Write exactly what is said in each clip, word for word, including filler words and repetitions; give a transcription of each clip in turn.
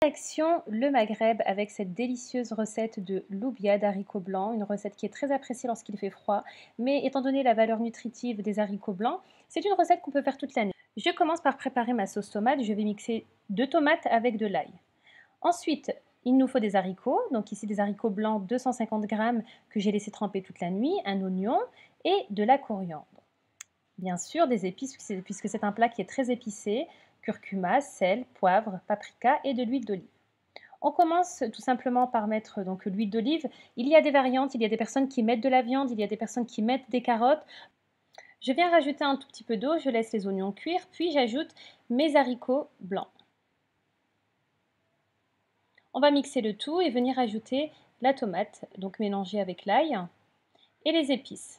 Action le Maghreb avec cette délicieuse recette de loubia d'haricots blancs, une recette qui est très appréciée lorsqu'il fait froid, mais étant donné la valeur nutritive des haricots blancs, c'est une recette qu'on peut faire toute l'année. Je commence par préparer ma sauce tomate, je vais mixer deux tomates avec de l'ail. Ensuite, il nous faut des haricots, donc ici des haricots blancs deux cent cinquante grammes que j'ai laissé tremper toute la nuit, un oignon et de la coriandre. Bien sûr, des épices puisque c'est un plat qui est très épicé, curcuma, sel, poivre, paprika et de l'huile d'olive. On commence tout simplement par mettre donc l'huile d'olive. Il y a des variantes, il y a des personnes qui mettent de la viande, il y a des personnes qui mettent des carottes. Je viens rajouter un tout petit peu d'eau, je laisse les oignons cuire, puis j'ajoute mes haricots blancs. On va mixer le tout et venir ajouter la tomate, donc mélangée avec l'ail, et les épices.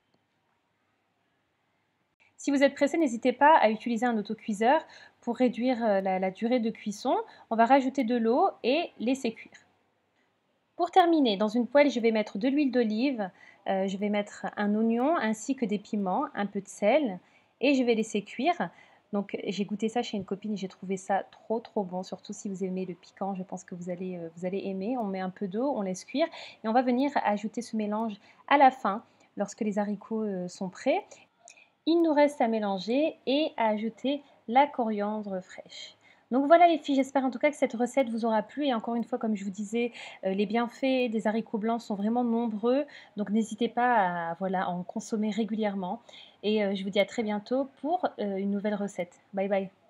Si vous êtes pressé, n'hésitez pas à utiliser un autocuiseur pour réduire la, la durée de cuisson. On va rajouter de l'eau et laisser cuire. Pour terminer, dans une poêle, je vais mettre de l'huile d'olive, euh, je vais mettre un oignon ainsi que des piments, un peu de sel et je vais laisser cuire. Donc j'ai goûté ça chez une copine et j'ai trouvé ça trop trop bon, surtout si vous aimez le piquant, je pense que vous allez, euh, vous allez aimer. On met un peu d'eau, on laisse cuire et on va venir ajouter ce mélange à la fin lorsque les haricots euh, sont prêts. Il nous reste à mélanger et à ajouter la coriandre fraîche. Donc voilà les filles, j'espère en tout cas que cette recette vous aura plu et encore une fois comme je vous disais, euh, les bienfaits des haricots blancs sont vraiment nombreux, donc n'hésitez pas à, voilà, à en consommer régulièrement et euh, je vous dis à très bientôt pour euh, une nouvelle recette. Bye bye.